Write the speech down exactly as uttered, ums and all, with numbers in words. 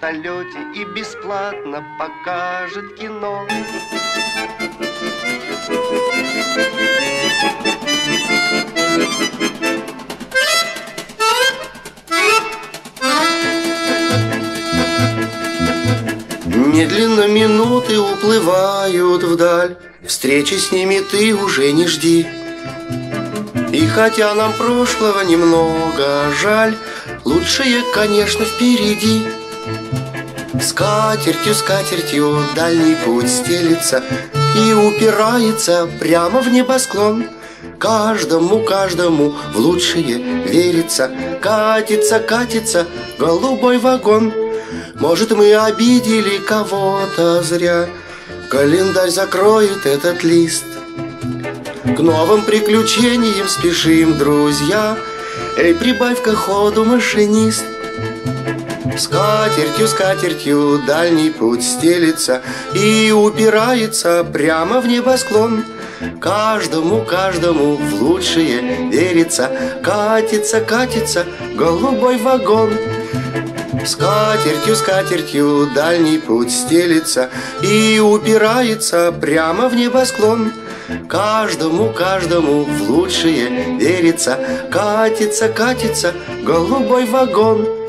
вертолете и бесплатно покажет кино. Медленно минуты уплывают вдаль, встречи с ними ты уже не жди. И хотя нам прошлого немного жаль, лучшее, конечно, впереди. Скатертью, скатертью дальний путь стелится и упирается прямо в небосклон. Каждому, каждому в лучшее верится. Катится, катится голубой вагон. Может, мы обидели кого-то зря, календарь закроет этот лист. К новым приключениям спешим, друзья. Эй, прибавь-ка ходу, машинист. Скатертью, скатертью дальний путь стелится и упирается прямо в небосклон. Каждому, каждому в лучшее верится. Катится, катится голубой вагон. Скатертью, скатертью дальний путь стелится и упирается прямо в небосклон. Каждому, каждому в лучшее верится. Катится, катится голубой вагон.